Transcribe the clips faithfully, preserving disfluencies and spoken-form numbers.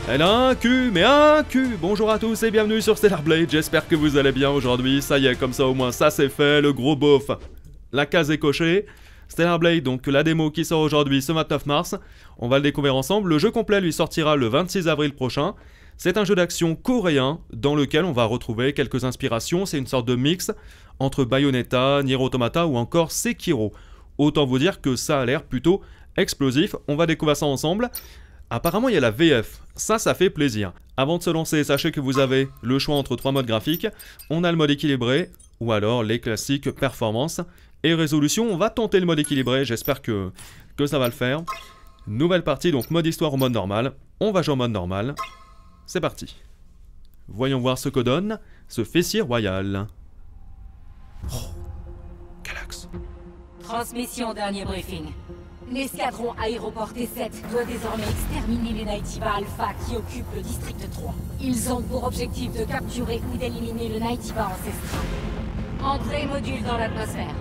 Elle a un cul, mais un cul. Bonjour à tous et bienvenue sur Stellar Blade, j'espère que vous allez bien aujourd'hui. Ça y est, comme ça au moins ça c'est fait, le gros beauf. La case est cochée. Stellar Blade, donc la démo qui sort aujourd'hui ce vingt-neuf mars. On va le découvrir ensemble. Le jeu complet lui sortira le vingt-six avril prochain. C'est un jeu d'action coréen dans lequel on va retrouver quelques inspirations. C'est une sorte de mix entre Bayonetta, Nier Automata ou encore Sekiro. Autant vous dire que ça a l'air plutôt explosif. On va découvrir ça ensemble. Apparemment il y a la V F, ça ça fait plaisir. Avant de se lancer, sachez que vous avez le choix entre trois modes graphiques. On a le mode équilibré, ou alors les classiques performance et résolution. On va tenter le mode équilibré, j'espère que, que ça va le faire. Nouvelle partie, donc mode histoire au mode normal. On va jouer en mode normal. C'est parti. Voyons voir ce que donne ce fessier royal. Oh, Galax. Transmission dernier briefing. L'escadron aéroport T sept doit désormais exterminer les Naytiba Alpha qui occupent le district trois. Ils ont pour objectif de capturer ou d'éliminer le Naytiba ancestral. Entrée module dans l'atmosphère.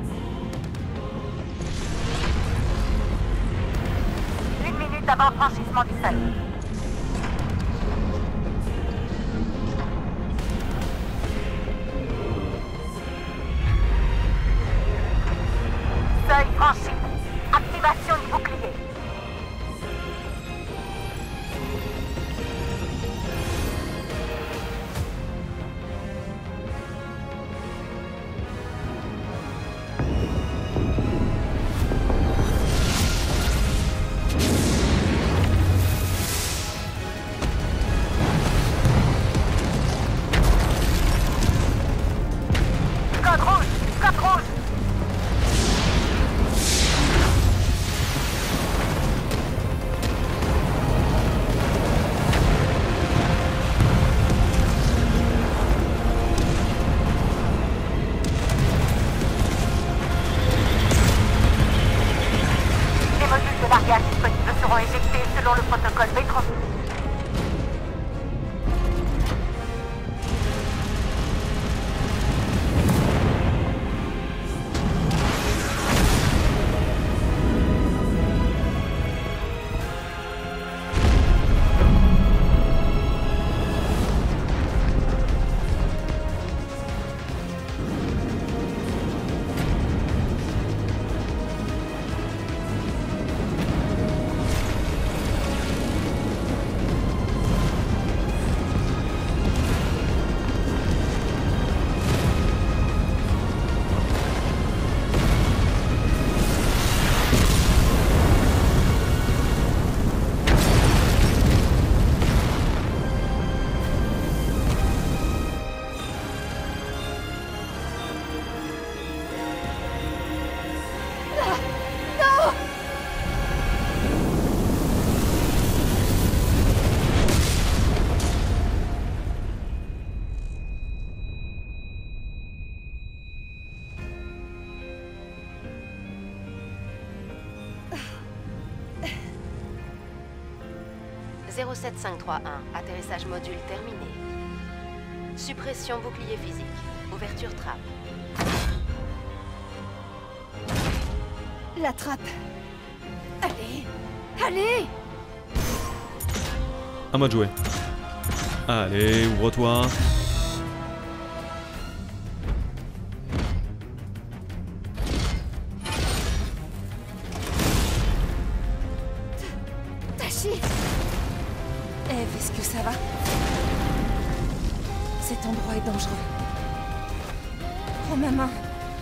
Une minute avant franchissement du seuil. Seuil franchi. Activation du bouclier. Code rouge, code rouge. Largage disponibles seront éjectés selon le protocole métro. zéro sept cinq trois un, atterrissage module terminé. Suppression bouclier physique. Ouverture trappe. La trappe. Allez, allez. À moi de jouer. Allez, ouvre-toi. Tachi. Eve, est-ce que ça va? Cet endroit est dangereux. Prends ma main.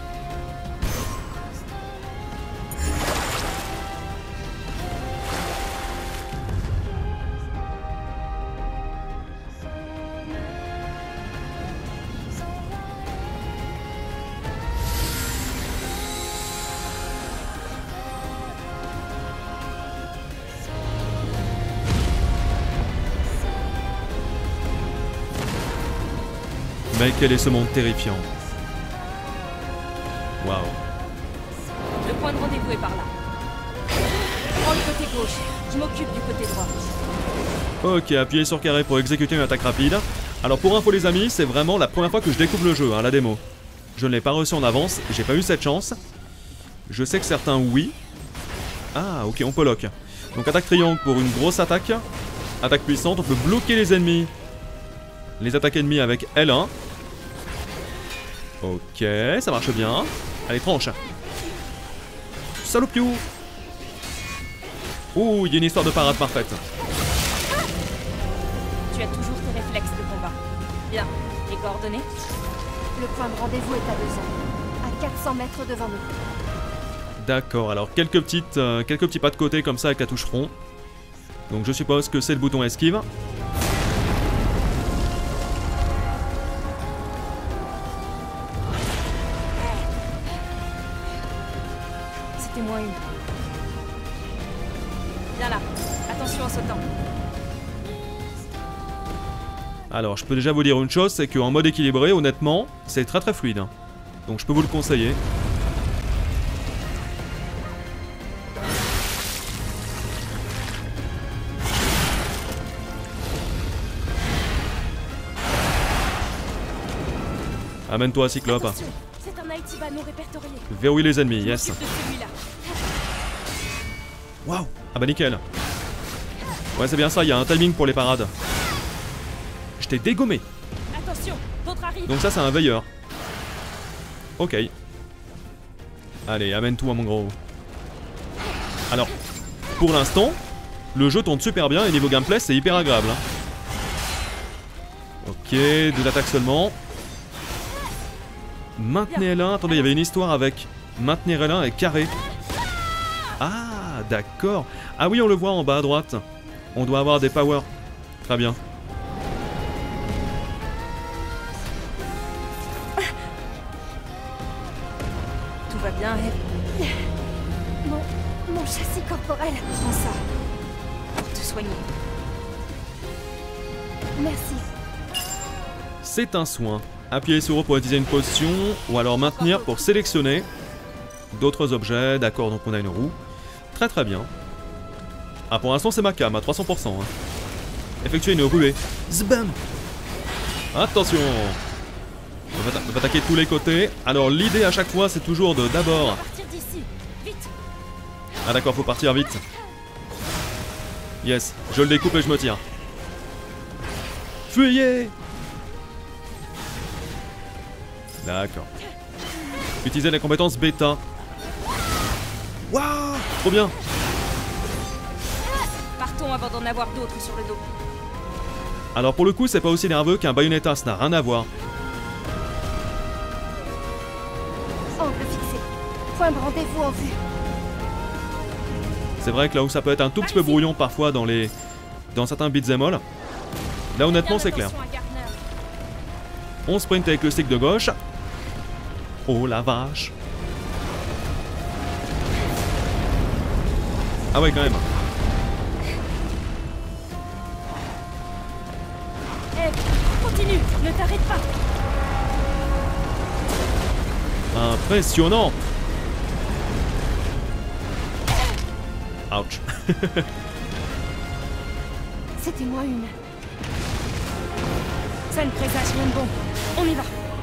Mais quel est ce monde terrifiant. Waouh. Le point de rendez-vous est par là. Prends le côté gauche. Je m'occupe du côté droit. Ok, appuyez sur carré pour exécuter une attaque rapide. Alors pour info les amis, c'est vraiment la première fois que je découvre le jeu, hein, la démo. Je ne l'ai pas reçu en avance, j'ai pas eu cette chance. Je sais que certains oui. Ah ok, on peut lock. Donc attaque triangle pour une grosse attaque. Attaque puissante, on peut bloquer les ennemis. Les attaques ennemies avec L un. Ok, ça marche bien. Allez, tranche. Salopiou. Ouh, il y a une histoire de parade parfaite. Tu as toujours tes réflexes de combat. Bien. Les coordonnées? Le point de rendez-vous est à deux ans. À quatre cents mètres devant nous. D'accord, alors quelques, petites, euh, quelques petits pas de côté comme ça avec la touche front. Donc je suppose que c'est le bouton esquive. C'était moins une. Viens là. Attention en sautant. Alors je peux déjà vous dire une chose, c'est qu'en mode équilibré, honnêtement, c'est très très fluide. Donc je peux vous le conseiller. Amène-toi, Cyclope. Attention, c'est un Nightibah non répertorié. Verrouille les ennemis, Je yes. m'occupe de celui-là. Waouh. Ah bah nickel. Ouais, c'est bien ça, il y a un timing pour les parades. Je t'ai dégommé. Attention, d'autres arrivent. Donc ça, c'est un veilleur. Ok. Allez, amène-toi, mon gros. Alors, pour l'instant, le jeu tourne super bien et niveau gameplay, c'est hyper agréable. Hein. Ok, deux attaques seulement. Maintenez L un. Attendez, il y avait une histoire avec maintenir L un et carré. Ah, d'accord. Ah oui, on le voit en bas à droite. On doit avoir des powers. Très bien. Tout va bien, Eve. Mon, mon châssis corporel. Prends ça. Pour te soigner. Merci. C'est un soin. Appuyez sur O pour utiliser une potion, ou alors maintenir pour sélectionner d'autres objets. D'accord, donc on a une roue. Très très bien. Ah, pour l'instant c'est ma cam à trois cents pour cent. Hein. Effectuer une ruée. Zbam. Attention. On va, on va attaquer de tous les côtés. Alors l'idée à chaque fois c'est toujours de d'abord... Partir d'ici. Vite. Ah d'accord, faut partir vite. Yes, je le découpe et je me tire. Fuyez. D'accord. Utilisez la compétence bêta. Waouh, trop bien. Partons avant d'en avoir d'autres sur le dos. Alors pour le coup, c'est pas aussi nerveux qu'un Bayonetta, ça n'a rien à voir. Angle fixé. Point de rendez-vous en vue. C'est vrai que là où ça peut être un tout petit peu brouillon parfois dans les... dans certains beat'em all, là honnêtement c'est clair. On sprint avec le stick de gauche. Oh la vache. Ah ouais quand même. Eve, continue, ne t'arrête pas. Impressionnant. Ouch. C'était moi une. Ça ne présage rien de bon. On y va.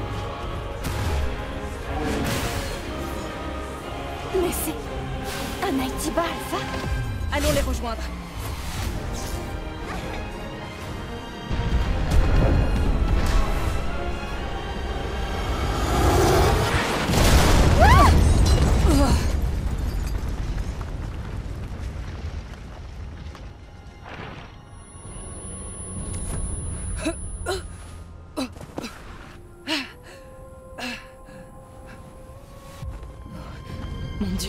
Mais c'est un Nightibah Alpha. Allons les rejoindre. Mon Dieu.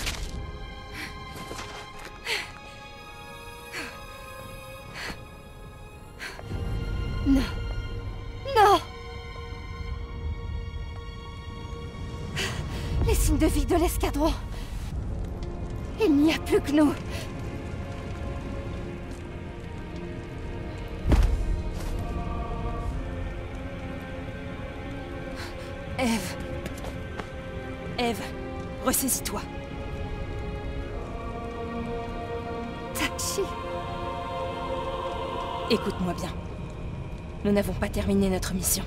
Non. Non. Les signes de vie de l'escadron. Il n'y a plus que nous. Eve. Eve, ressaisis-toi. Tachi. Écoute-moi bien. Nous n'avons pas terminé notre mission.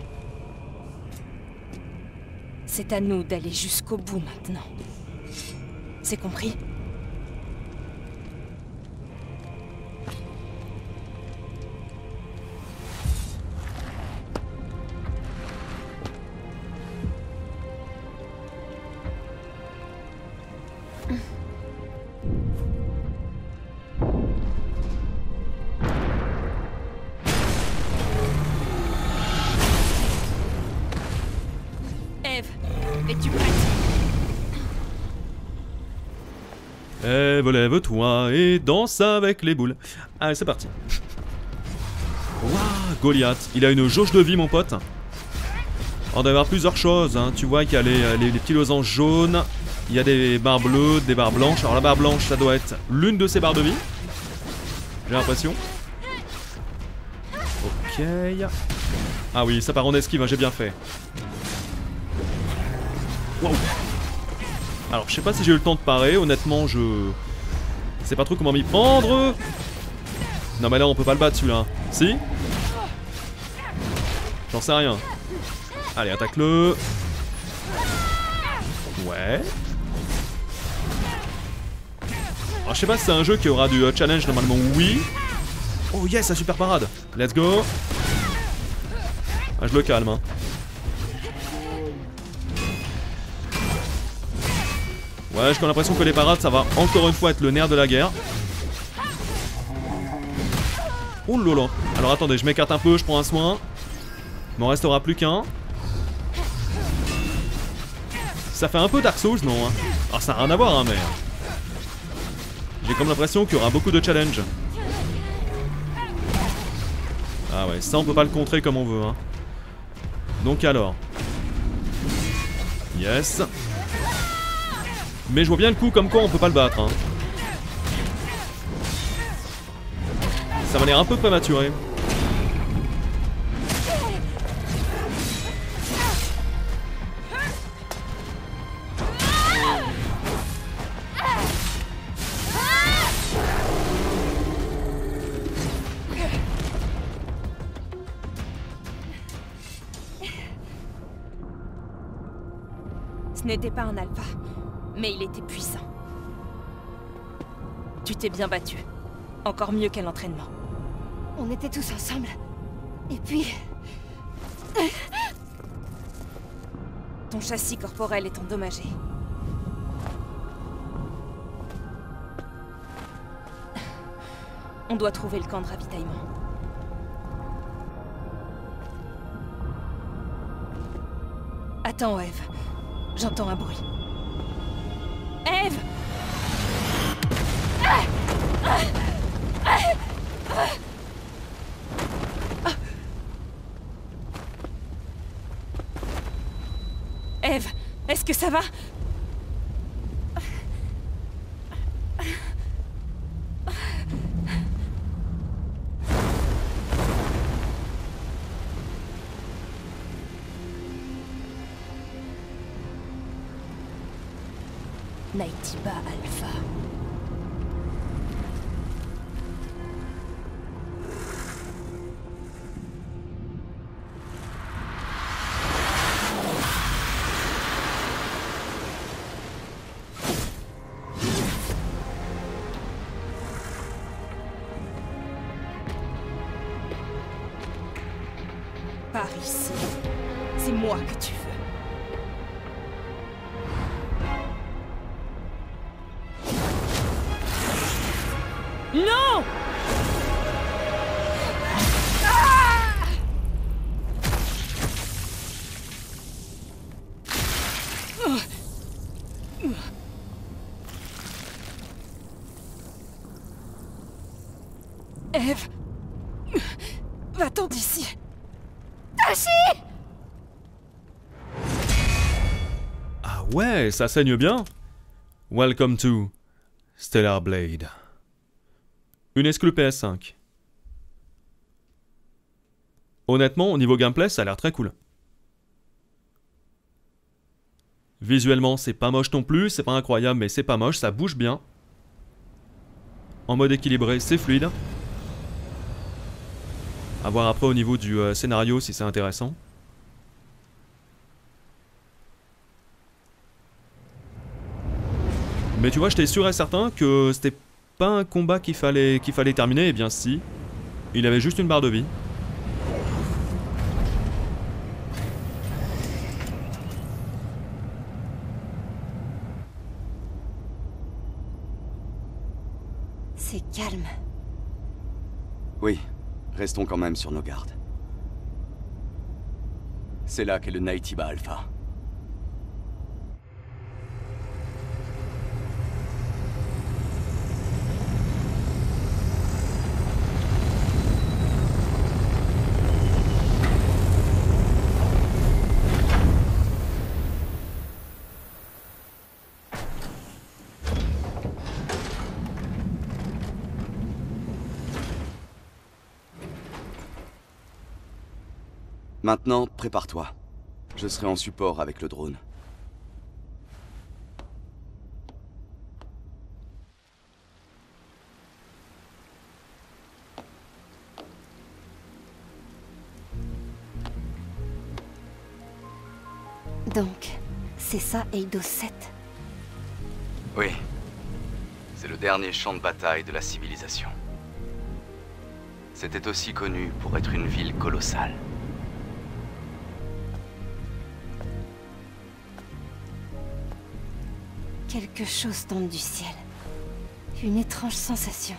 C'est à nous d'aller jusqu'au bout maintenant. C'est compris? Lève, lève-toi et danse avec les boules. Allez, c'est parti. Waouh, Goliath. Il a une jauge de vie, mon pote. On doit y avoir plusieurs choses, hein. Tu vois qu'il y a les, les, les petits losanges jaunes. Il y a des barres bleues, des barres blanches. Alors la barre blanche, ça doit être l'une de ces barres de vie. J'ai l'impression. Ok. Ah oui, ça part en esquive, hein, j'ai bien fait. Waouh. Alors, je sais pas si j'ai eu le temps de parer. Honnêtement, je... sais pas trop comment m'y prendre. Non mais là, on peut pas le battre, celui-là. Si? J'en sais rien. Allez, attaque-le. Ouais. Alors, je sais pas si c'est un jeu qui aura du challenge, normalement, oui. Oh yes, la super parade. Let's go. Ah, je le calme, hein. Ouais, j'ai l'impression que les parades, ça va encore une fois être le nerf de la guerre. Oh lolo. Alors attendez, je m'écarte un peu, je prends un soin. Il m'en restera plus qu'un. Ça fait un peu Dark Souls, non hein. Alors ça n'a rien à voir, hein, mais... j'ai comme l'impression qu'il y aura beaucoup de challenges. Ah ouais, ça on peut pas le contrer comme on veut, hein. Donc alors... yes. Mais je vois bien le coup comme quoi on peut pas le battre, hein. Ça m'a l'air un peu prématuré. Ce n'était pas un alpha. Mais il était puissant. Tu t'es bien battu. Encore mieux qu'à l'entraînement. On était tous ensemble. Et puis... ton châssis corporel est endommagé. On doit trouver le camp de ravitaillement. Attends, Eve. J'entends un bruit. Eve! Eve, est-ce que ça va? Naytiba Alpha. Par ici. C'est moi que tu veux. Non! Ah! Eve, va-t'en d'ici. Tashi! Ah ouais, ça saigne bien. Welcome to Stellar Blade. Une exclue P S cinq. Honnêtement, au niveau gameplay, ça a l'air très cool. Visuellement, c'est pas moche non plus, c'est pas incroyable, mais c'est pas moche, ça bouge bien. En mode équilibré, c'est fluide. A voir après au niveau du euh, scénario si c'est intéressant. Mais tu vois, j'étais sûr et certain que c'était pas un combat qu'il fallait, qu'il fallait terminer, et bien si. Il avait juste une barre de vie. C'est calme. Oui, restons quand même sur nos gardes. C'est là qu'est le Naytiba Alpha. Maintenant, prépare-toi. Je serai en support avec le drone. Donc, c'est ça Eidos sept. Oui. C'est le dernier champ de bataille de la civilisation. C'était aussi connu pour être une ville colossale. Quelque chose tombe du ciel. Une étrange sensation.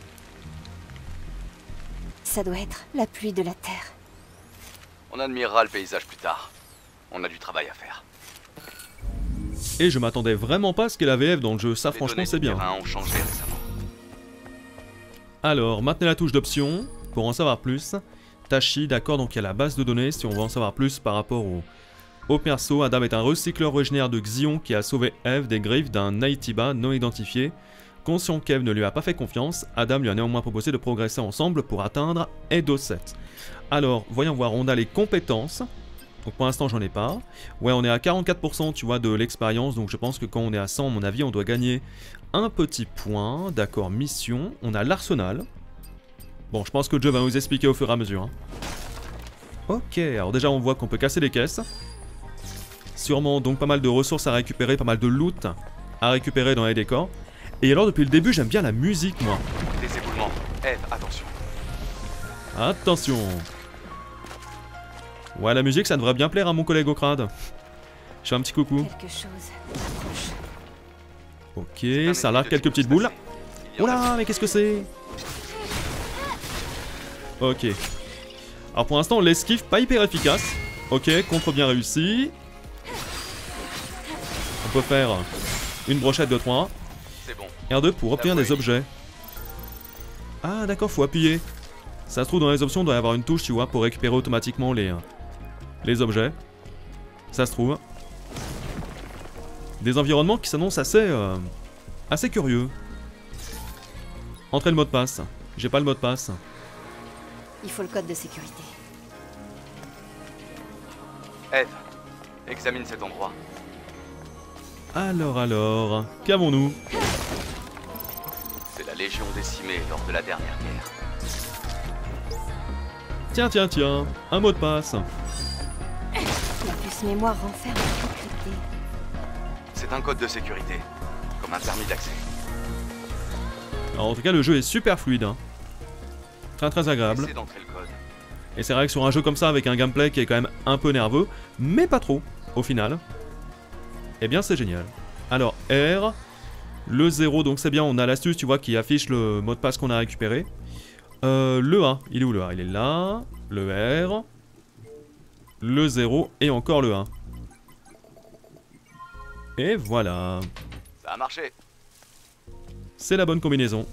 Ça doit être la pluie de la terre. On admirera le paysage plus tard. On a du travail à faire. Et je m'attendais vraiment pas à ce qu'est la V F dans le jeu, ça Les franchement données c'est du bien. terrain ont changé récemment. Alors, maintenez la touche d'option pour en savoir plus. Tachi, d'accord, donc il y a la base de données si on veut en savoir plus par rapport au, au perso. Adam est un recycleur originaire de Xion qui a sauvé Eve des griffes d'un Naytiba non identifié. Conscient qu'Eve ne lui a pas fait confiance, Adam lui a néanmoins proposé de progresser ensemble pour atteindre Eidos sept. Alors, voyons voir, on a les compétences. Donc pour l'instant j'en ai pas. Ouais, on est à quarante-quatre pour cent tu vois de l'expérience, donc je pense que quand on est à cent à mon avis on doit gagner un petit point. D'accord, mission, on a l'arsenal. Bon, je pense que Joe va nous expliquer au fur et à mesure. Hein. Ok, alors déjà on voit qu'on peut casser les caisses. Sûrement donc pas mal de ressources à récupérer, pas mal de loot à récupérer dans les décors. Et alors depuis le début j'aime bien la musique moi. Des éboulements. Eve, attention. Attention. Ouais, la musique ça devrait bien plaire à mon collègue au crade. Je fais un petit coucou. Quelque chose approche. Ok, ça largue quelques petites boules. Oula, mais qu'est-ce que c'est? Ok. Alors pour l'instant, l'esquive pas hyper efficace. Ok, contre bien réussi. On peut faire une brochette de trois. C'est bon. R deux pour obtenir des objets. Ah d'accord, faut appuyer. Ça se trouve dans les options, il doit y avoir une touche, tu vois, pour récupérer automatiquement les, les objets. Ça se trouve. Des environnements qui s'annoncent assez, euh, assez curieux. Entrez le mot de passe. J'ai pas le mot de passe. Il faut le code de sécurité. Eve, examine cet endroit. Alors, alors, qu'avons-nous? C'est la Légion décimée lors de la dernière guerre. Tiens, tiens, tiens, un mot de passe. La puce mémoire renferme un crypté. C'est un code de sécurité, comme un permis d'accès. Alors, en tout cas, le jeu est super fluide. Hein. Très très agréable. Essaie d'entrer le code. Et c'est vrai que sur un jeu comme ça, avec un gameplay qui est quand même un peu nerveux, mais pas trop, au final, eh bien c'est génial. Alors, R, le zéro, donc c'est bien, on a l'astuce, tu vois, qui affiche le mot de passe qu'on a récupéré. Euh, le un, il est où le un? Il est là. Le R. Le zéro et encore le un. Et voilà. Ça a marché. C'est la bonne combinaison.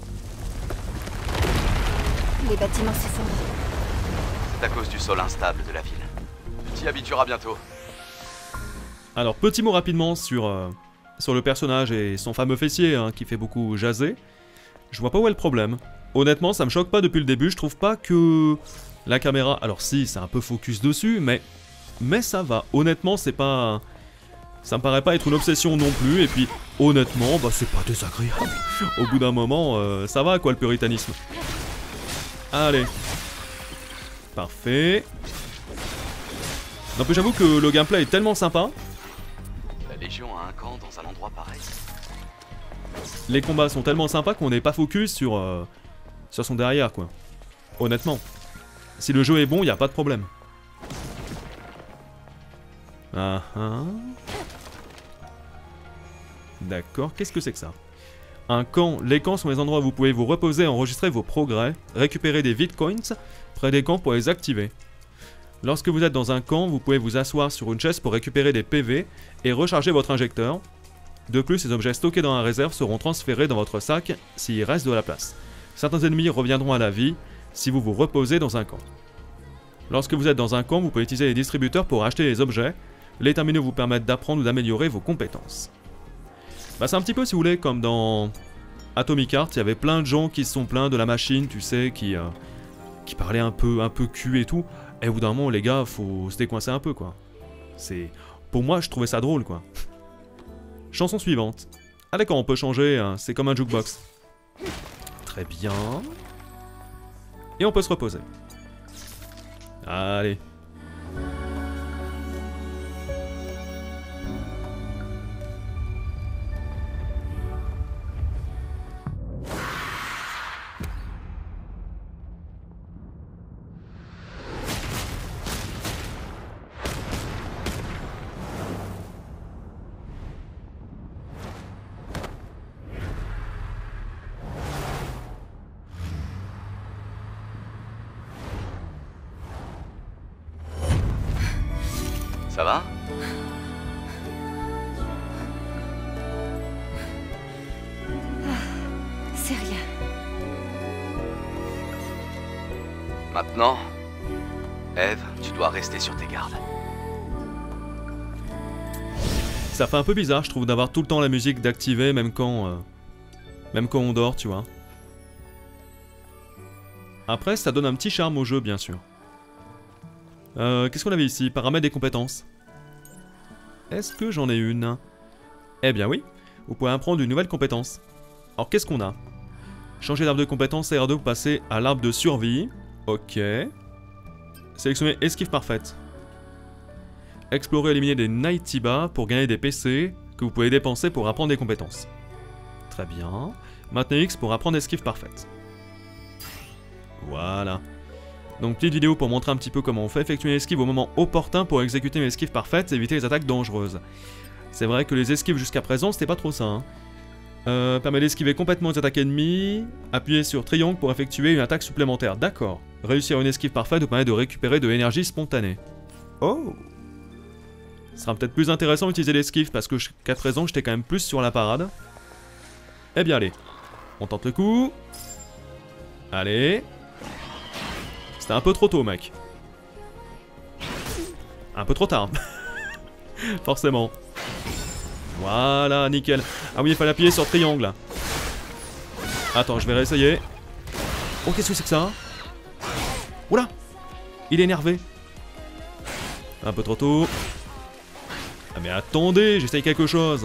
Les bâtiments s'effondrent. C'est à cause du sol instable de la ville. Tu t'y habitueras bientôt. Alors, petit mot rapidement sur, euh, sur le personnage et son fameux fessier hein, qui fait beaucoup jaser. Je vois pas où est le problème. Honnêtement, ça me choque pas depuis le début. Je trouve pas que la caméra... Alors si, c'est un peu focus dessus, mais... Mais ça va. Honnêtement, c'est pas... Ça me paraît pas être une obsession non plus. Et puis, honnêtement, bah c'est pas désagréable. Au bout d'un moment, euh, ça va quoi le puritanisme. Allez. Parfait. Non mais j'avoue que le gameplay est tellement sympa. La Légion a un camp dans un endroit pareil. Les combats sont tellement sympas qu'on n'est pas focus sur, euh, sur son derrière quoi. Honnêtement. Si le jeu est bon, il n'y a pas de problème. Ah ah. D'accord, qu'est-ce que c'est que ça? Un camp. Les camps sont les endroits où vous pouvez vous reposer, enregistrer vos progrès, récupérer des Vitcoins près des camps pour les activer. Lorsque vous êtes dans un camp, vous pouvez vous asseoir sur une chaise pour récupérer des P V et recharger votre injecteur. De plus, les objets stockés dans la réserve seront transférés dans votre sac s'il reste de la place. Certains ennemis reviendront à la vie si vous vous reposez dans un camp. Lorsque vous êtes dans un camp, vous pouvez utiliser les distributeurs pour acheter les objets. Les terminaux vous permettent d'apprendre ou d'améliorer vos compétences. Bah, c'est un petit peu, si vous voulez, comme dans Atomic Heart, il y avait plein de gens qui se sont plaints de la machine, tu sais, qui, euh, qui parlaient un peu, un peu cul et tout. Et au bout d'un moment, les gars, faut se décoincer un peu, quoi. C'est... Pour moi, je trouvais ça drôle, quoi. Chanson suivante. Ah d'accord, on peut changer, hein, c'est comme un jukebox. Très bien. Et on peut se reposer. Allez. Ça va? C'est rien. Maintenant, Eve, tu dois rester sur tes gardes. Ça fait un peu bizarre, je trouve, d'avoir tout le temps la musique d'activer, même quand... Euh, même quand on dort, tu vois. Après, ça donne un petit charme au jeu, bien sûr. Euh, qu'est-ce qu'on avait ici? Paramètres des compétences. Est-ce que j'en ai une? Eh bien oui, vous pouvez apprendre une nouvelle compétence. Alors qu'est-ce qu'on a? Changer d'arbre de compétence R deux pour passer à l'arbre de survie. Ok. Sélectionner esquive parfaite. Explorer et éliminer des Nightibas pour gagner des P C que vous pouvez dépenser pour apprendre des compétences. Très bien. Maintenez X pour apprendre esquive parfaite. Voilà. Donc petite vidéo pour montrer un petit peu comment on fait effectuer une esquive au moment opportun pour exécuter une esquive parfaite et éviter les attaques dangereuses. C'est vrai que les esquives jusqu'à présent c'était pas trop ça. Hein. Euh, permet d'esquiver complètement les attaques ennemies. Appuyez sur triangle pour effectuer une attaque supplémentaire. D'accord. Réussir une esquive parfaite vous permet de récupérer de l'énergie spontanée. Oh. Ce sera peut-être plus intéressant d'utiliser l'esquive parce que jusqu'à présent j'étais quand même plus sur la parade. Eh bien allez. On tente le coup. Allez. C'était un peu trop tôt, mec. Un peu trop tard. Forcément. Voilà, nickel. Ah oui, il fallait appuyer sur triangle. Attends, je vais réessayer. Oh, qu'est-ce que c'est que ça? Oula! Il est énervé. Un peu trop tôt. Ah mais attendez, j'essaye quelque chose.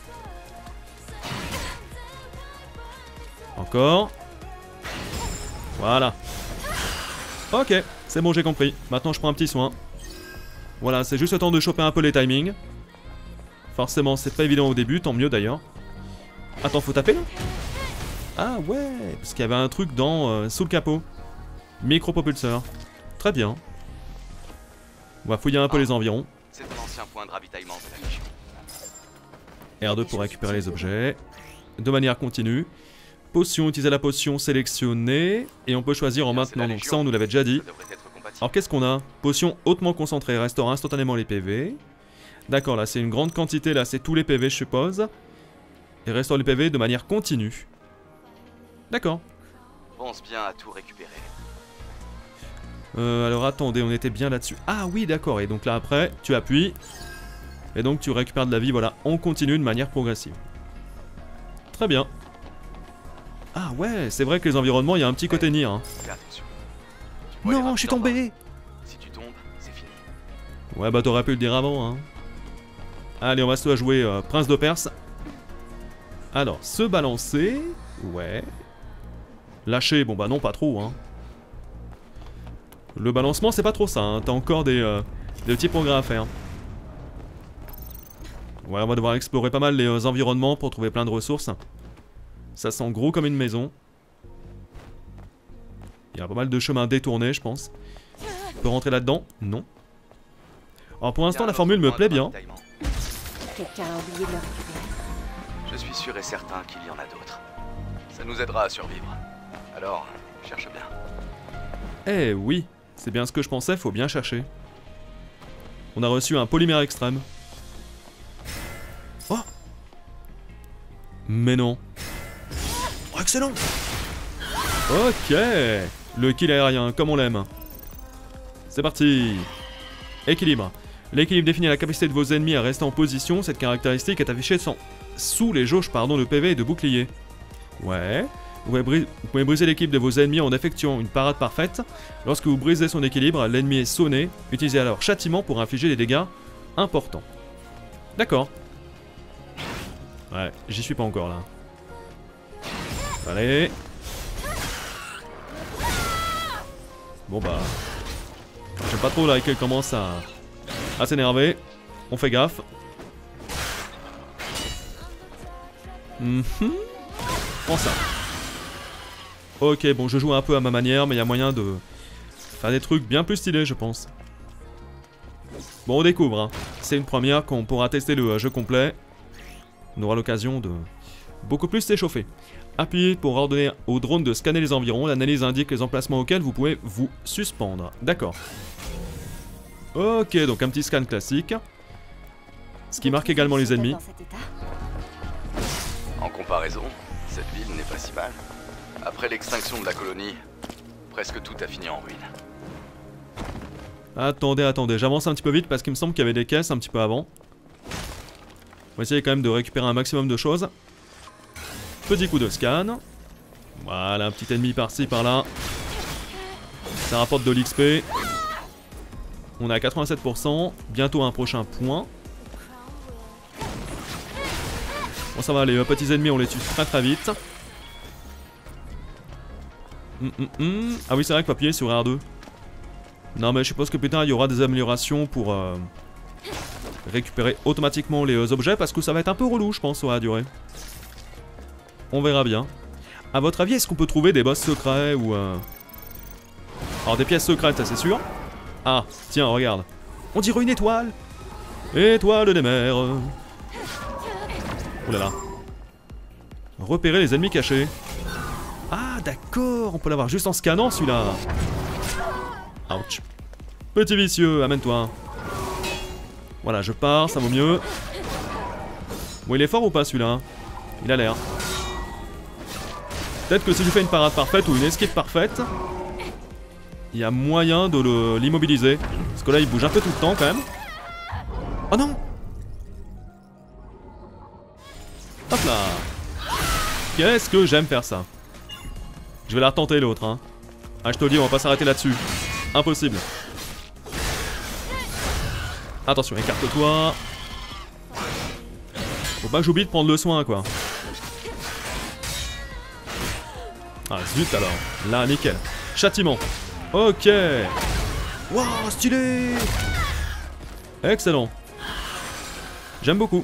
Encore. Voilà. Ok, c'est bon, j'ai compris. Maintenant, je prends un petit soin. Voilà, c'est juste le temps de choper un peu les timings. Forcément, c'est pas évident au début, tant mieux d'ailleurs. Attends, faut taper là? Ah ouais, parce qu'il y avait un truc dans euh, sous le capot. Micropropulseur. Très bien. On va fouiller un peu ah, les environs. C'est un ancien point de ravitaillement de la Légion. R deux pour récupérer les objets. De manière continue. Potion, utiliser la potion sélectionnée. Et on peut choisir en maintenant, donc ça on nous l'avait déjà dit. Alors qu'est-ce qu'on a? Potion hautement concentrée, restaure instantanément les P V. D'accord, là c'est une grande quantité, là c'est tous les P V je suppose. Et restaure les P V de manière continue. D'accord. Pense bien à tout récupérer. Euh, alors attendez, on était bien là-dessus. Ah oui, d'accord, et donc là après, tu appuies. Et donc tu récupères de la vie, voilà, on continue de manière progressive. Très bien. Ah ouais, c'est vrai que les environnements, il y a un petit côté Nier. Hein. Fais attention. Non, je suis tombé. Si tu tombes, c'est fini. Ouais, bah t'aurais pu le dire avant. Hein. Allez, on va se jouer euh, Prince de Perse. Alors, se balancer. Ouais. Lâcher, bon bah non, pas trop. Hein. Le balancement, c'est pas trop ça. Hein. T'as encore des, euh, des petits progrès à faire. Ouais, on va devoir explorer pas mal les euh, environnements pour trouver plein de ressources. Ça sent gros comme une maison. Il y a pas mal de chemins détournés, je pense. On peut rentrer là-dedans? Non. Alors pour l'instant, la formule me plaît bien. Quelqu'un a oublié de le récupérer. Je suis sûr et certain qu'il y en a d'autres. Ça nous aidera à survivre. Alors, cherche bien. Eh oui, c'est bien ce que je pensais, faut bien chercher. On a reçu un polymère extrême. Oh! Mais non. Oh, excellent! Ok! Le kill aérien, comme on l'aime. C'est parti! Équilibre. L'équilibre définit la capacité de vos ennemis à rester en position. Cette caractéristique est affichée sans... sous les jauges pardon, de P V et de bouclier. Ouais. Vous pouvez, bris vous pouvez briser l'équipe de vos ennemis en effectuant une parade parfaite. Lorsque vous brisez son équilibre, l'ennemi est sonné. Utilisez alors châtiment pour infliger des dégâts importants. D'accord. Ouais, j'y suis pas encore là. Allez. Bon bah... J'aime pas trop là qu'elle commence à, à s'énerver. On fait gaffe. Mhm. Prends ça. Ok, bon, je joue un peu à ma manière, mais il y a moyen de faire des trucs bien plus stylés, je pense. Bon, on découvre, hein. C'est une première qu'on pourra tester le jeu complet. On aura l'occasion de beaucoup plus s'échauffer. Appuyez pour ordonner au drone de scanner les environs. L'analyse indique les emplacements auxquels vous pouvez vous suspendre. D'accord. Ok, donc un petit scan classique. Ce qui marque également les ennemis. En comparaison, cette ville n'est pas si mal. Après l'extinction de la colonie, presque tout a fini en ruine. Attendez, attendez, j'avance un petit peu vite parce qu'il me semble qu'il y avait des caisses un petit peu avant. On va essayer quand même de récupérer un maximum de choses. Petit coup de scan. Voilà, un petit ennemi par-ci, par-là. Ça rapporte de l'X P. On est à quatre-vingt-sept pour cent. Bientôt un prochain point. Bon, ça va, les petits ennemis, on les tue très très vite. Hum, hum, hum. Ah oui, c'est vrai qu'il faut appuyer sur R deux. Non, mais je suppose que plus tard, il y aura des améliorations pour euh, récupérer automatiquement les euh, objets, parce que ça va être un peu relou, je pense, sur la durée. On verra bien. A votre avis, est-ce qu'on peut trouver des boss secrets ou... Euh... Alors, des pièces secrètes, ça c'est sûr. Ah, tiens, regarde. On dirait une étoile. Étoile des mers. Oulala. Repérer les ennemis cachés. Ah, d'accord, on peut l'avoir juste en scannant celui-là. Ouch. Petit vicieux, amène-toi. Voilà, je pars, ça vaut mieux. Bon, il est fort ou pas celui-là? Il a l'air. Peut-être que si je fais une parade parfaite ou une esquive parfaite, il y a moyen de l'immobiliser. Parce que là, il bouge un peu tout le temps quand même. Oh non! Hop là! Qu'est-ce que j'aime faire ça? Je vais la retenter l'autre, hein. Ah, je te le dis, on va pas s'arrêter là-dessus. Impossible. Attention, écarte-toi. Faut pas que j'oublie de prendre le soin, quoi. Ah, zut alors. Là, nickel. Châtiment. Ok. Waouh, stylé. Excellent. J'aime beaucoup.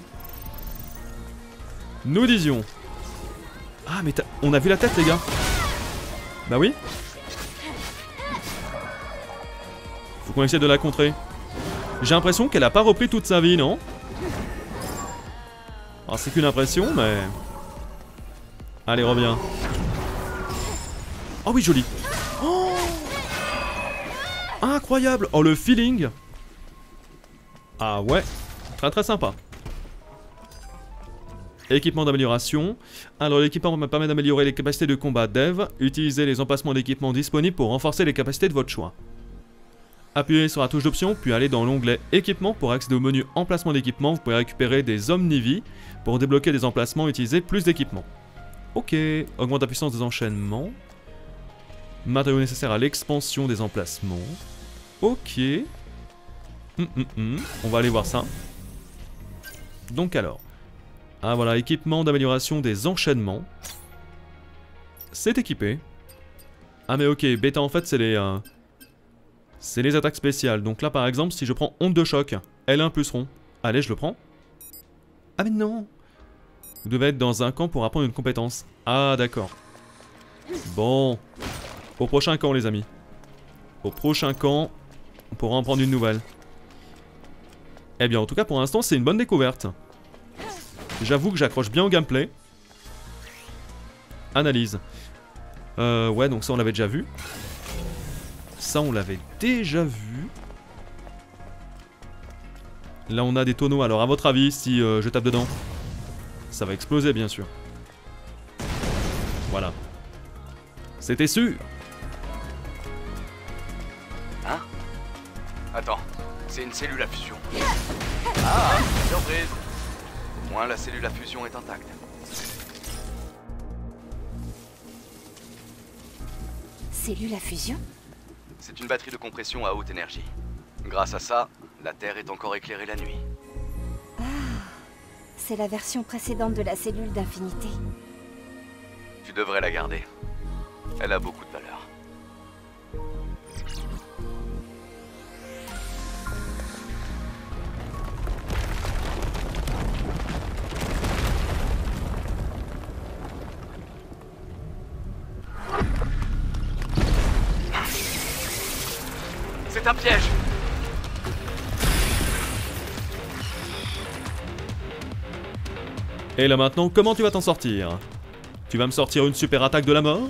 Nous disions. Ah, mais on a vu la tête, les gars. Bah oui. Faut qu'on essaie de la contrer. J'ai l'impression qu'elle a pas repris toute sa vie, non? Alors c'est qu'une impression, mais... Allez, reviens. Oh oui, joli. Oh, incroyable. Oh, le feeling. Ah ouais. Très très sympa. Équipement d'amélioration. Alors l'équipement me permet d'améliorer les capacités de combat dev. Utilisez les emplacements d'équipement disponibles pour renforcer les capacités de votre choix. Appuyez sur la touche d'option, puis allez dans l'onglet équipement pour accéder au menu emplacement d'équipement. Vous pouvez récupérer des omnivies pour débloquer des emplacements et utiliser plus d'équipements. Ok, augmente la puissance des enchaînements. Matériaux nécessaires à l'expansion des emplacements. Ok. Hum, hum, hum. On va aller voir ça. Donc alors. Ah voilà, équipement d'amélioration des enchaînements. C'est équipé. Ah mais ok, bêta en fait c'est les... Euh, c'est les attaques spéciales. Donc là par exemple, si je prends onde de choc, L un plus rond. Allez, je le prends. Ah mais non. Vous devez être dans un camp pour apprendre une compétence. Ah d'accord. Bon. Au prochain camp les amis. Au prochain camp, on pourra en prendre une nouvelle. Eh bien en tout cas pour l'instant c'est une bonne découverte. J'avoue que j'accroche bien au gameplay. Analyse. Euh, ouais, donc ça on l'avait déjà vu. Ça on l'avait déjà vu. Là on a des tonneaux. Alors à votre avis, si euh, je tape dedans, ça va exploser bien sûr. Voilà. C'était sûr. Hein? Attends, c'est une cellule à fusion. Ah, surprise! Au moins la cellule à fusion est intacte. cellule à fusion? C'est une batterie de compression à haute énergie. Grâce à ça, la Terre est encore éclairée la nuit. Ah, c'est la version précédente de la cellule d'infinité. Tu devrais la garder. Elle a beaucoup de valeur. C'est un piège! Et là maintenant, comment tu vas t'en sortir? Tu vas me sortir une super attaque de la mort?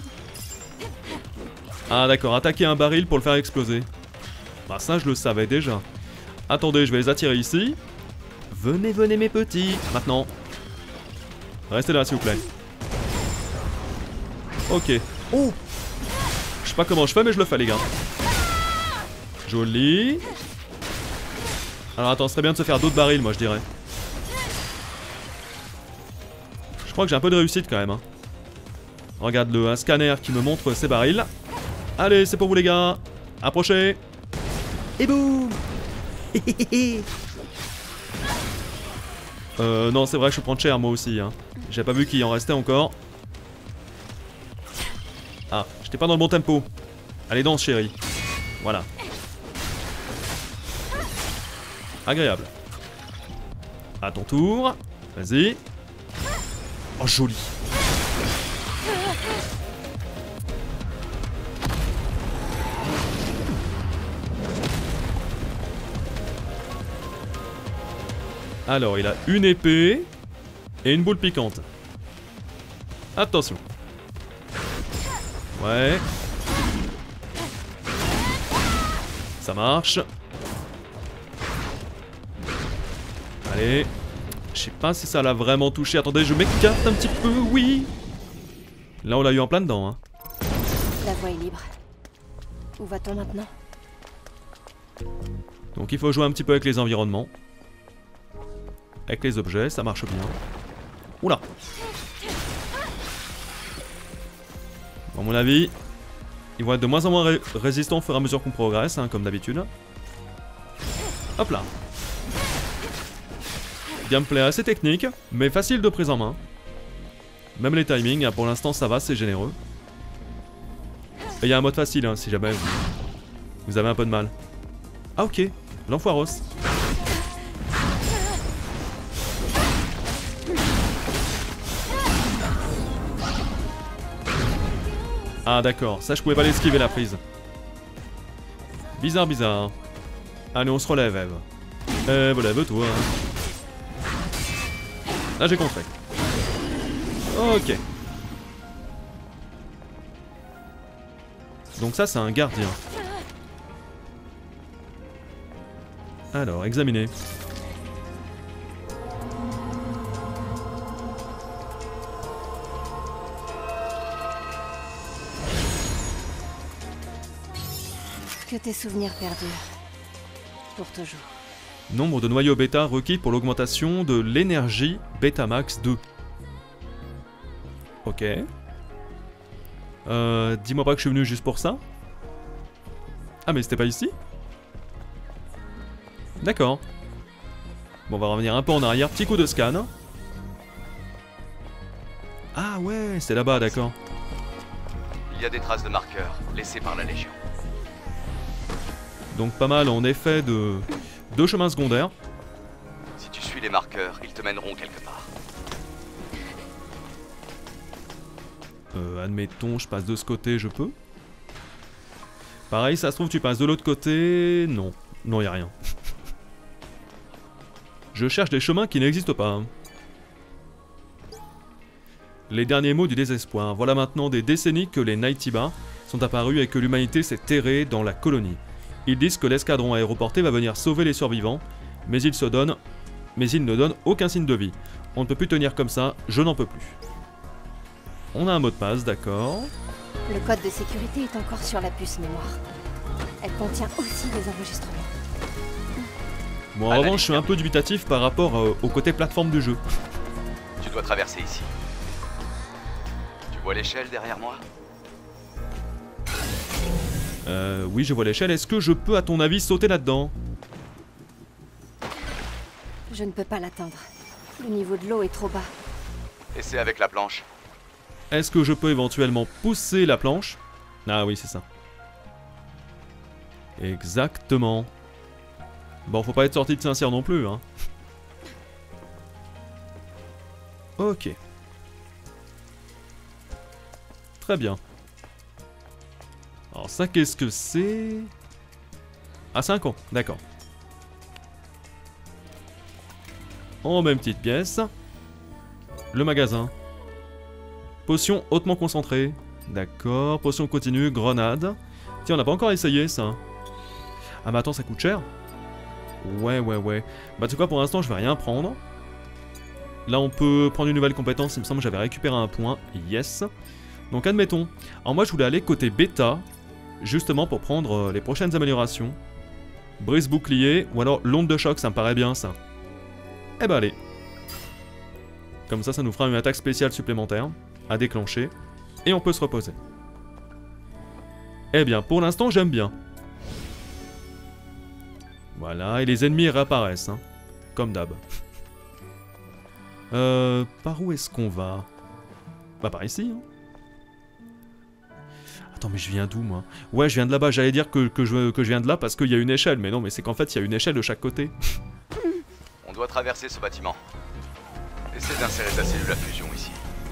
Ah d'accord, attaquer un baril pour le faire exploser. Bah ça je le savais déjà. Attendez, je vais les attirer ici. Venez, venez mes petits. Maintenant. Restez là s'il vous plaît. Ok. Oh! Je sais pas comment je fais mais je le fais les gars. Joli. Alors attends, ce serait bien de se faire d'autres barils moi je dirais. Je crois que j'ai un peu de réussite quand même hein. Regarde-le, un scanner qui me montre ses barils. Allez, c'est pour vous les gars. Approchez. Et boum. Euh, non, c'est vrai, je prends cher moi aussi. Hein. J'ai pas vu qu'il en restait encore. Ah, j'étais pas dans le bon tempo. Allez, danse, chérie. Voilà. Agréable. À ton tour. Vas-y. Oh, joli. Alors, il a une épée et une boule piquante. Attention. Ouais. Ça marche. Allez. Je sais pas si ça l'a vraiment touché. Attendez, je m'écarte un petit peu, oui. Là, on l'a eu en plein dedans. Hein. La voie est libre. Où va-t-on maintenant? Donc il faut jouer un petit peu avec les environnements. Avec les objets, ça marche bien. Oula. À mon avis, ils vont être de moins en moins ré résistants au fur et à mesure qu'on progresse, hein, comme d'habitude. Hop là. Gameplay assez technique, mais facile de prise en main. Même les timings, hein, pour l'instant ça va, c'est généreux. Et il y a un mode facile, hein, si jamais vous, vous avez un peu de mal. Ah ok, l'enfoiros. Ah d'accord, ça je pouvais pas l'esquiver la prise. Bizarre, bizarre. Allez, on se relève, Eve. Eve, lève-toi. Là j'ai compris. Ok. Donc ça c'est un gardien. Alors, examiner. Que tes souvenirs perdurent. Pour toujours. Nombre de noyaux bêta requis pour l'augmentation de l'énergie Betamax deux. Ok. Euh, dis-moi pas que je suis venu juste pour ça. Ah mais c'était pas ici? D'accord. Bon, on va revenir un peu en arrière. Petit coup de scan. Ah ouais, c'est là-bas, d'accord. Il y a des traces de marqueurs laissées par la Légion. Donc pas mal en effet de, de chemins secondaires. Si tu suis les marqueurs, ils te mèneront quelque part. Euh, admettons, je passe de ce côté, je peux. Pareil, ça se trouve, tu passes de l'autre côté. Non, non, y a rien. Je cherche des chemins qui n'existent pas. Les derniers mots du désespoir. Voilà maintenant des décennies que les Naytiba sont apparus et que l'humanité s'est terrée dans la colonie. Ils disent que l'escadron aéroporté va venir sauver les survivants, mais ils se donnent, mais ils ne donnent aucun signe de vie. On ne peut plus tenir comme ça, je n'en peux plus. On a un mot de passe, d'accord. Le code de sécurité est encore sur la puce mémoire. Elle contient aussi des enregistrements. Bon, en revanche, je suis un peu dubitatif par rapport euh, au côté plateforme du jeu. Tu dois traverser ici. Tu vois l'échelle derrière moi? Euh, oui, je vois l'échelle. Est-ce que je peux, à ton avis, sauter là-dedans? Je ne peux pas l'atteindre. Le niveau de l'eau est trop bas. Essaie avec la planche. Est-ce que je peux éventuellement pousser la planche? Ah oui, c'est ça. Exactement. Bon, faut pas être sorti de Saint-Cyr non plus, hein. Ok. Très bien. Alors ça, qu'est-ce que c'est? Ah, cinq ans, d'accord. En même petite pièce. Le magasin. Potion hautement concentrée. D'accord. Potion continue, grenade. Tiens, on n'a pas encore essayé ça. Ah mais attends, ça coûte cher. Ouais, ouais, ouais. Bah tu sais quoi, pour l'instant, je vais rien prendre. Là, on peut prendre une nouvelle compétence. Il me semble que j'avais récupéré un point. Yes. Donc admettons. Alors moi, je voulais aller côté bêta. Justement pour prendre les prochaines améliorations. Brise bouclier. Ou alors l'onde de choc, ça me paraît bien ça. Eh ben allez. Comme ça, ça nous fera une attaque spéciale supplémentaire à déclencher. Et on peut se reposer. Eh bien, pour l'instant, j'aime bien. Voilà, et les ennemis réapparaissent, hein, comme d'hab. Euh, par où est-ce qu'on va? Bah par ici, hein. Attends, mais je viens d'où, moi? Ouais, je viens de là-bas, j'allais dire que, que, je, que je viens de là parce qu'il y a une échelle, mais non, mais c'est qu'en fait, il y a une échelle de chaque côté. On doit traverser ce bâtiment. Essaie d'insérer ta cellule à fusion ici.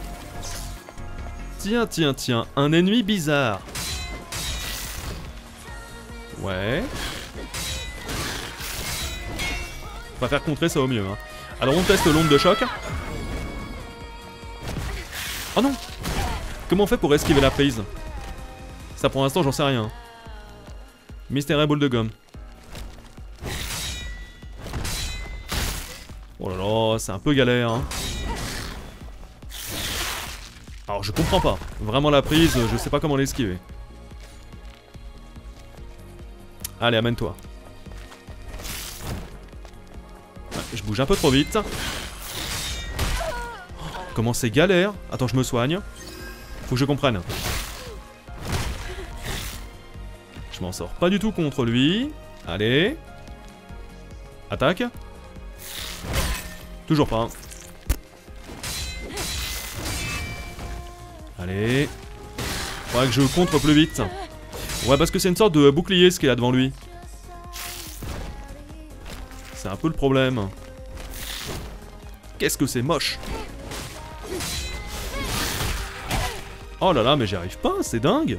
Tiens, tiens, tiens, un ennemi bizarre. Ouais. On va faire contrer ça au mieux, hein. Alors on teste l'onde de choc. Oh non! Comment on fait pour esquiver la prise? Ça pour l'instant j'en sais rien. Mystère boule de gomme. Oh là là, c'est un peu galère, hein. Alors je comprends pas. Vraiment la prise, je sais pas comment l'esquiver. Allez, amène-toi. Je bouge un peu trop vite. Oh, comment c'est galère. Attends, je me soigne. Faut que je comprenne. Je m'en sors pas du tout contre lui. Allez. Attaque. Toujours pas. Allez. Faudrait que je contre plus vite. Ouais, parce que c'est une sorte de bouclier ce qu'il a devant lui. C'est un peu le problème. Qu'est-ce que c'est moche. Oh là là, mais j'y arrive pas, c'est dingue.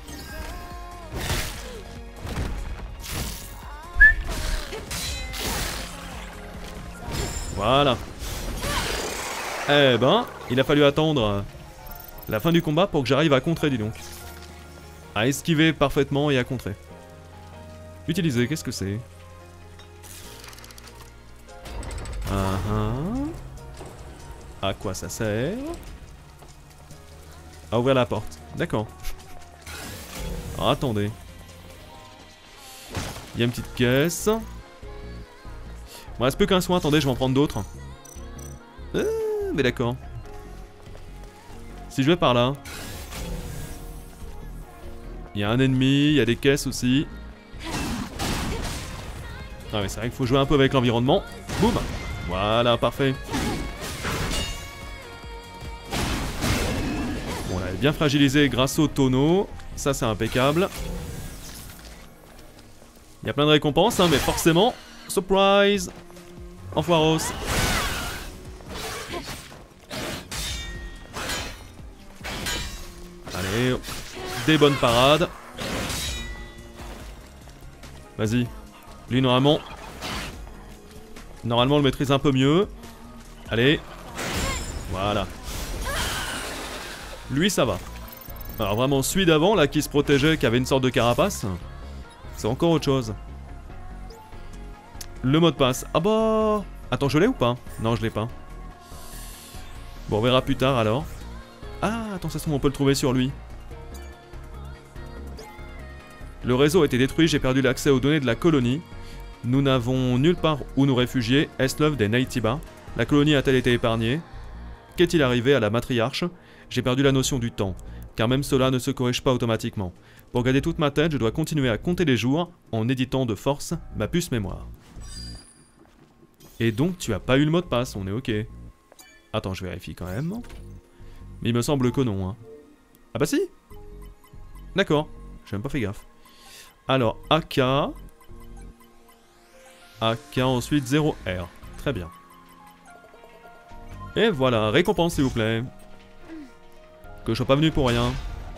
Voilà. Eh ben, il a fallu attendre la fin du combat pour que j'arrive à contrer, dis donc. À esquiver parfaitement et à contrer. Utiliser, qu'est-ce que c'est? Ah uh-huh. À quoi ça sert? À ouvrir la porte. D'accord. Alors attendez. Il y a une petite caisse. Il me reste plus qu'un soin, attendez, je vais en prendre d'autres. Euh, mais d'accord. Si je vais par là. Il y a un ennemi, il y a des caisses aussi. Ah mais c'est vrai qu'il faut jouer un peu avec l'environnement. Boum. Voilà, parfait. Bon, on l'a bien fragilisé grâce au tonneau. Ça, c'est impeccable. Il y a plein de récompenses, hein, mais forcément... Surprise! Enfoiros. Allez, des bonnes parades. Vas-y. Lui, normalement... Normalement, on le maîtrise un peu mieux. Allez. Voilà. Lui, ça va. Alors vraiment, celui d'avant, là, qui se protégeait, qui avait une sorte de carapace, c'est encore autre chose. Le mot de passe. Ah bah... Attends, je l'ai ou pas? Non, je l'ai pas. Bon, on verra plus tard, alors. Ah, attends, ça se trouve, on peut le trouver sur lui. Le réseau a été détruit, j'ai perdu l'accès aux données de la colonie. Nous n'avons nulle part où nous réfugier. Est-ce l'œuvre des Naytiba? La colonie a-t-elle été épargnée? Qu'est-il arrivé à la matriarche? J'ai perdu la notion du temps. car même cela ne se corrige pas automatiquement. Pour garder toute ma tête, je dois continuer à compter les jours en éditant de force ma puce mémoire. Et donc tu as pas eu le mot de passe, on est ok. Attends, je vérifie quand même. Mais il me semble que non. Hein. Ah bah si. D'accord, j'ai même pas fait gaffe. Alors, A K. A K, ensuite zéro R. Très bien. Et voilà, récompense s'il vous plaît. Que je sois pas venu pour rien.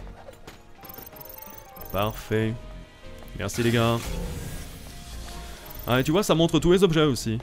Parfait. Merci les gars. Ah et tu vois, ça montre tous les objets aussi.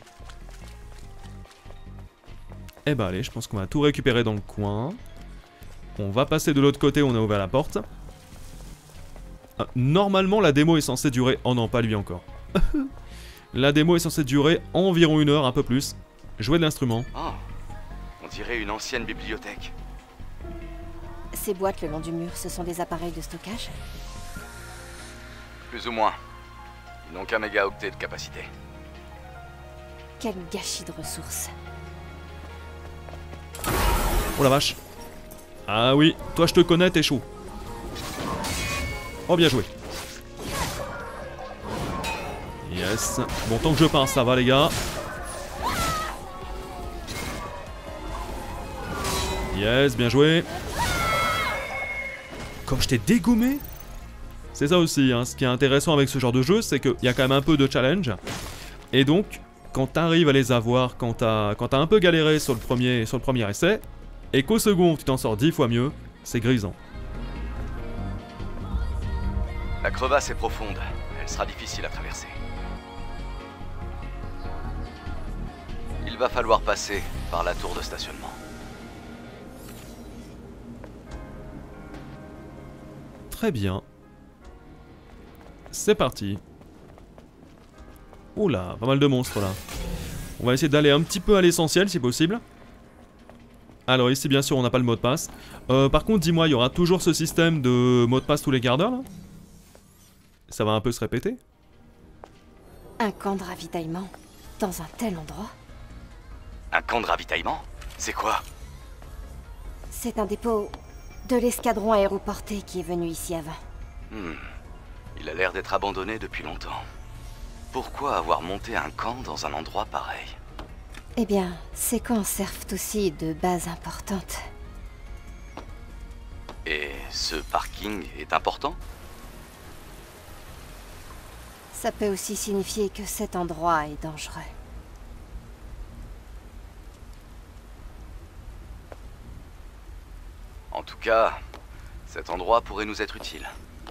Eh bah allez, je pense qu'on va tout récupérer dans le coin. On va passer de l'autre côté, on a ouvert la porte. Ah, normalement la démo est censée durer... Oh non, pas lui encore. La démo est censée durer environ une heure, un peu plus. Jouer de l'instrument. Oh, on dirait une ancienne bibliothèque. Ces boîtes le long du mur, ce sont des appareils de stockage? Plus ou moins. Ils n'ont qu'un mégaoctet de capacité. Quel gâchis de ressources. Oh la vache. Ah oui, toi je te connais, t'es chaud. Oh bien joué. Yes. Bon, tant que je passe, ça va les gars. Yes, bien joué. Comme je t'ai dégommé. C'est ça aussi, hein. Ce qui est intéressant avec ce genre de jeu, c'est qu'il y a quand même un peu de challenge. Et donc, quand t'arrives à les avoir, quand t'as quand t'as un peu galéré sur le premier, sur le premier essai, et qu'au second tu t'en sors dix fois mieux, c'est grisant. La crevasse est profonde, elle sera difficile à traverser. Il va falloir passer par la tour de stationnement. Très bien. C'est parti. Oula, pas mal de monstres là. On va essayer d'aller un petit peu à l'essentiel si possible. Alors ici bien sûr on n'a pas le mot de passe. Euh, par contre dis-moi, il y aura toujours ce système de mot de passe tous les quarts d'heure là? Ça va un peu se répéter? Un camp de ravitaillement dans un tel endroit? Un camp de ravitaillement? C'est quoi? C'est un dépôt de l'escadron aéroporté qui est venu ici avant. Hmm. Il a l'air d'être abandonné depuis longtemps. Pourquoi avoir monté un camp dans un endroit pareil? Eh bien, ces camps servent aussi de base importante. Et ce parking est important? Ça peut aussi signifier que cet endroit est dangereux. En tout cas, cet endroit pourrait nous être utile.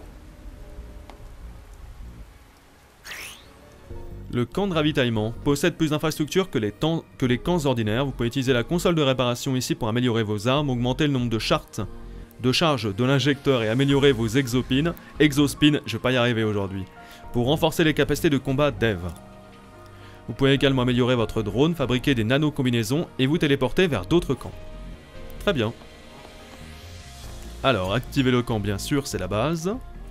Le camp de ravitaillement possède plus d'infrastructures que les, temps, que les camps ordinaires. Vous pouvez utiliser la console de réparation ici pour améliorer vos armes, augmenter le nombre de chartes de charge de l'injecteur et améliorer vos exopines. Exospines, je vais pas y arriver aujourd'hui. Pour renforcer les capacités de combat dev. Vous pouvez également améliorer votre drone, fabriquer des nano-combinaisons et vous téléporter vers d'autres camps. Très bien. Alors, activer le camp, bien sûr, c'est la base.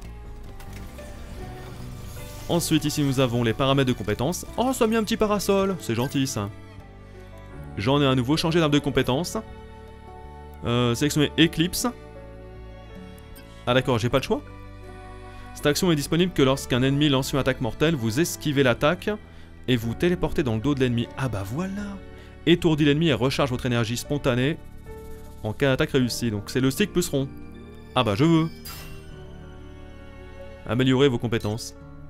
Ensuite, ici, nous avons les paramètres de compétences. Oh, ça a mis un petit parasol. C'est gentil, ça. J'en ai à nouveau changé d'arme de compétences. Euh, sélectionner Eclipse. Ah d'accord, j'ai pas le choix. Cette action est disponible que lorsqu'un ennemi lance une attaque mortelle, vous esquivez l'attaque et vous téléportez dans le dos de l'ennemi. Ah bah voilà. Étourdit l'ennemi et recharge votre énergie spontanée en cas d'attaque réussie. Donc c'est le stick plus rond. Ah bah je veux. Améliorer vos compétences.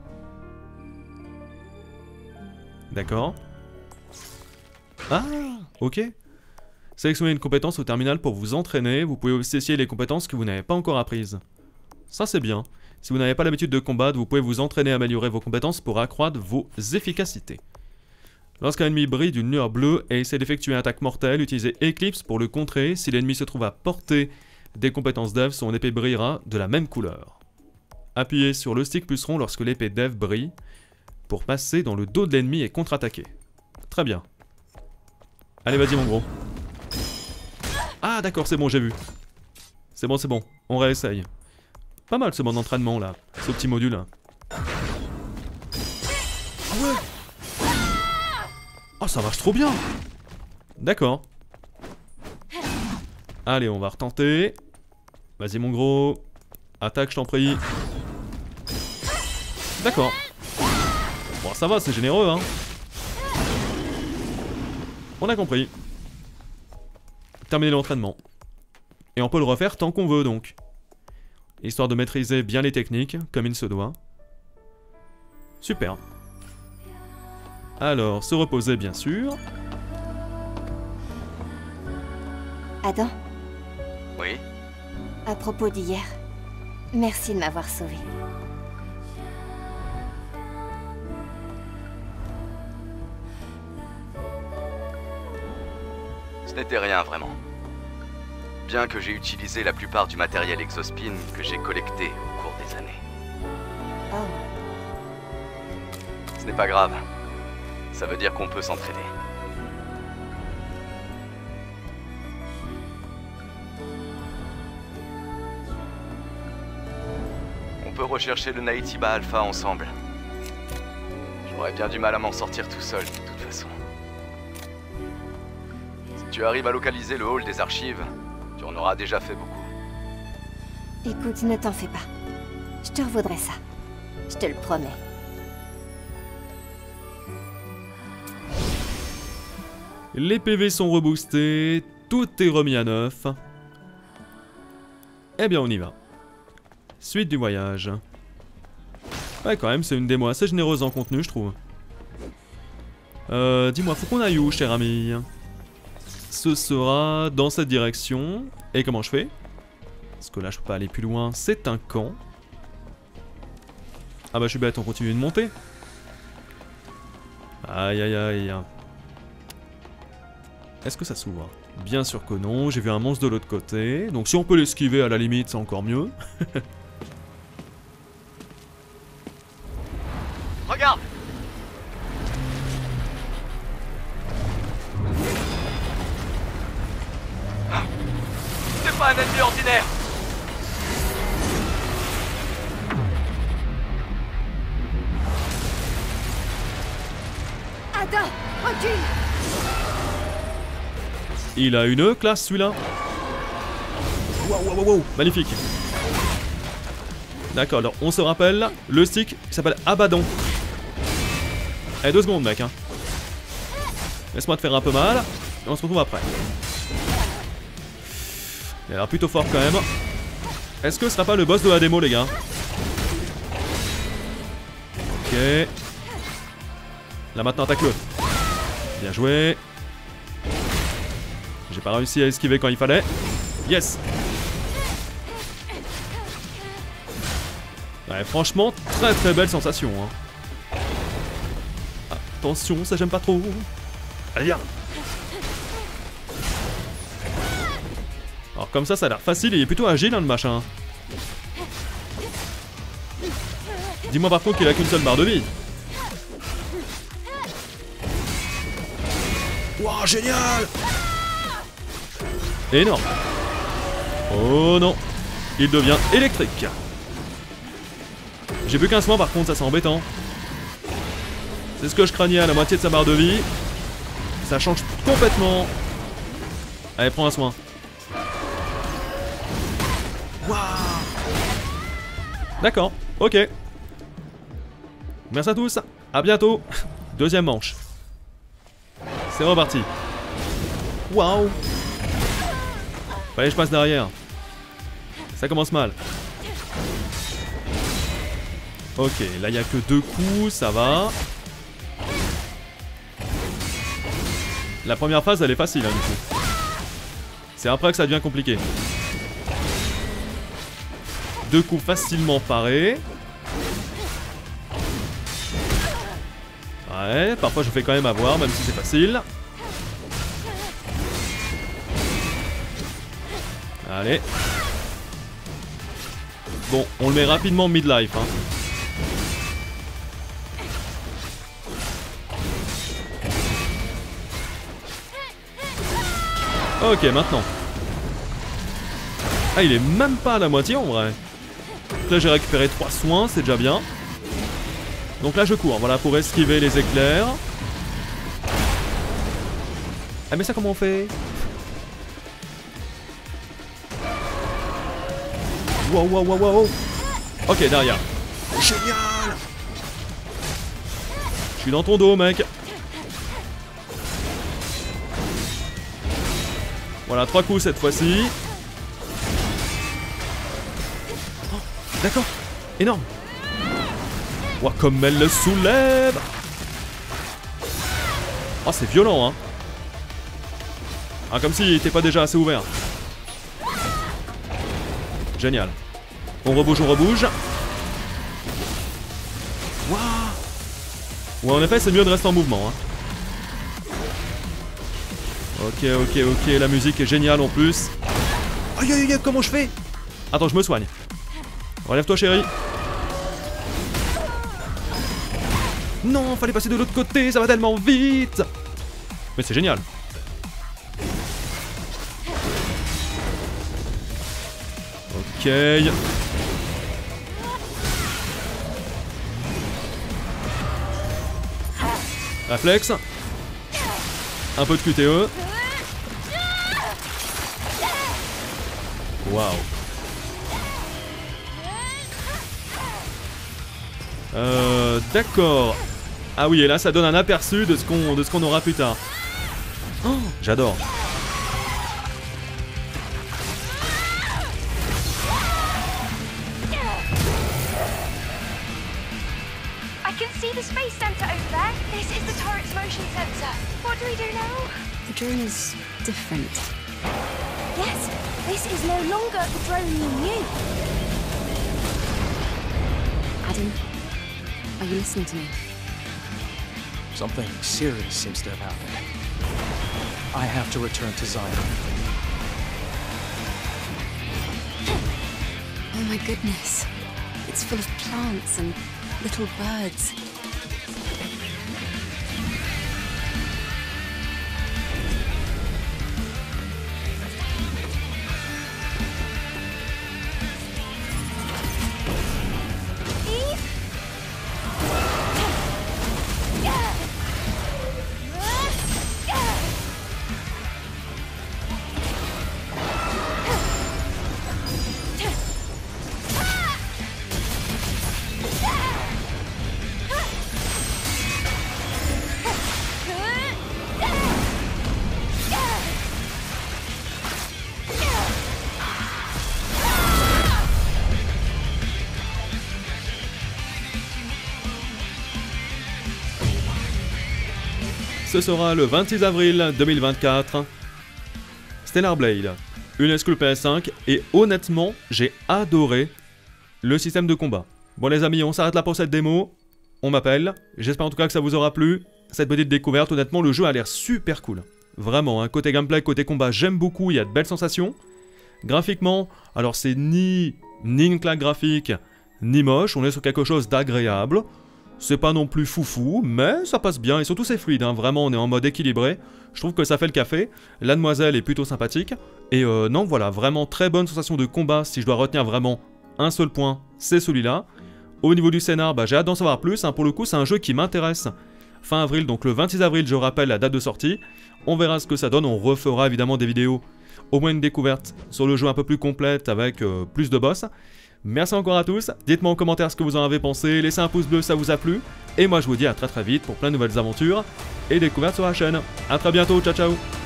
D'accord. Ah, ok. Sélectionnez une compétence au terminal pour vous entraîner. Vous pouvez aussi essayer les compétences que vous n'avez pas encore apprises. Ça c'est bien. Si vous n'avez pas l'habitude de combattre, vous pouvez vous entraîner à améliorer vos compétences pour accroître vos efficacités. Lorsqu'un ennemi brille d'une lueur bleue et essaie d'effectuer une attaque mortelle, utilisez Eclipse pour le contrer. Si l'ennemi se trouve à portée des compétences dev, son épée brillera de la même couleur. Appuyez sur le stick plus rond lorsque l'épée dev brille pour passer dans le dos de l'ennemi et contre-attaquer. Très bien. Allez, vas-y mon gros. Ah d'accord, c'est bon, j'ai vu. C'est bon, c'est bon. On réessaye. Pas mal ce mode d'entraînement là, ce petit module. Ah ouais. Oh, ça marche trop bien. D'accord. Allez, on va retenter. Vas-y mon gros. Attaque, je t'en prie. D'accord. Bon, ça va, c'est généreux, hein. On a compris. Terminer l'entraînement. Et on peut le refaire tant qu'on veut, donc. Histoire de maîtriser bien les techniques, comme il se doit. Super. Alors, se reposer, bien sûr. Adam, Oui? à propos d'hier, merci de m'avoir sauvé. Ce n'était rien vraiment. Bien que j'ai utilisé la plupart du matériel Exospin que j'ai collecté au cours des années. Oh, Ce n'est pas grave. Ça veut dire qu'on peut s'entraider. On peut rechercher le Naytiba Alpha ensemble. J'aurais bien du mal à m'en sortir tout seul, de toute façon. Si tu arrives à localiser le hall des archives, tu en auras déjà fait beaucoup. écoute, ne t'en fais pas. Je te revaudrai ça. Je te le promets. Les P V sont reboostés, tout est remis à neuf. Eh bien, on y va. Suite du voyage. Ouais, quand même, c'est une démo assez généreuse en contenu, je trouve. Euh, dis-moi, faut qu'on aille où, cher ami? Ce sera dans cette direction. Et comment je fais? Parce que là, je peux pas aller plus loin. C'est un camp. Ah bah, je suis bête, on continue de monter. Aïe, aïe, aïe. Est-ce que ça s'ouvre? Bien sûr que non, j'ai vu un monstre de l'autre côté. Donc si on peut l'esquiver à la limite, c'est encore mieux. Regarde! C'est pas un ennemi ordinaire! Adam, recule! Il a une classe celui-là. Waouh, waouh, waouh, magnifique. D'accord, alors on se rappelle, le stick qui s'appelle Abaddon. Allez, deux secondes, mec. Hein. Laisse-moi te faire un peu mal, et on se retrouve après. Il a l'air plutôt fort quand même. Est-ce que ce sera pas le boss de la démo, les gars? Ok. Là maintenant, attaque-le. Bien joué. J'ai pas réussi à esquiver quand il fallait. Yes. Ouais, franchement, très très belle sensation. Hein. Attention, ça j'aime pas trop. Allez, viens. Alors comme ça, ça a l'air facile et il est plutôt agile, hein, le machin. Dis-moi par contre qu'il a qu'une seule barre de vie. Waouh, génial! Énorme. Oh non. Il devient électrique. J'ai plus qu'un soin par contre, ça c'est embêtant. C'est ce que je craignais à la moitié de sa barre de vie. Ça change complètement. Allez, prends un soin. Waouh. D'accord, ok. Merci à tous, à bientôt. Deuxième manche. C'est reparti. Waouh. Fallait que je passe derrière. Ça commence mal. Ok, là il n'y a que deux coups, ça va. La première phase elle est facile hein, du coup. C'est après que ça devient compliqué. Deux coups facilement parés. Ouais, parfois je fais quand même avoir, même si c'est facile. Allez. Bon, on le met rapidement mid-life. Hein. Ok, maintenant. Ah, il est même pas à la moitié en vrai. Donc là, j'ai récupéré trois soins, c'est déjà bien. Donc là, je cours, voilà, pour esquiver les éclairs. Ah, mais ça, comment on fait? Wow, wow, wow, wow. Ok, derrière. Génial. Je suis dans ton dos, mec. Voilà, trois coups cette fois-ci. Oh, d'accord. Énorme. Ouah, comme elle le soulève. Oh, c'est violent, hein. Ah, comme s'il était pas déjà assez ouvert. Génial. On rebouge, on rebouge. Waouh. Ouais, en effet, c'est mieux de rester en mouvement, hein. Ok, ok, ok. La musique est géniale en plus. Aïe, aïe, aïe, comment je fais? Attends, je me soigne. Relève-toi, chérie. Non, fallait passer de l'autre côté, ça va tellement vite. Mais c'est génial. Ok. Réflexe. Un peu de Q T E. Waouh. Euh, d'accord. Ah oui, et là ça donne un aperçu de ce qu'on de ce qu'on aura plus tard. Oh, j'adore. I can see the space center over there. This is the turret's motion sensor. What do we do now? The drone is different. Yes, this is no longer the drone you knew. Adam, are you listening to me? Something serious seems to have happened. I have to return to Zion. Oh my goodness. It's full of plants and little birds. Ce sera le vingt-six avril deux mille vingt-quatre. Stellar Blade, une exclu P S cinq, et honnêtement, j'ai adoré le système de combat. Bon les amis, on s'arrête là pour cette démo. On m'appelle. J'espère en tout cas que ça vous aura plu. Cette petite découverte, honnêtement, le jeu a l'air super cool. Vraiment, hein, côté gameplay, côté combat, j'aime beaucoup, il y a de belles sensations. Graphiquement, alors c'est ni, ni une claque graphique, ni moche, on est sur quelque chose d'agréable. C'est pas non plus foufou, mais ça passe bien, et surtout c'est fluide, hein. Vraiment on est en mode équilibré, je trouve que ça fait le café, la demoiselle est plutôt sympathique, et euh, non voilà, vraiment très bonne sensation de combat, si je dois retenir vraiment un seul point, c'est celui-là. Au niveau du scénar, bah, j'ai hâte d'en savoir plus, hein. Pour le coup c'est un jeu qui m'intéresse. Fin avril, donc le vingt-six avril, je rappelle la date de sortie, on verra ce que ça donne, on refera évidemment des vidéos, au moins une découverte sur le jeu un peu plus complète avec euh, plus de boss. Merci encore à tous, dites-moi en commentaire ce que vous en avez pensé, laissez un pouce bleu si ça vous a plu, et moi je vous dis à très très vite pour plein de nouvelles aventures et découvertes sur la chaîne. A très bientôt, ciao ciao.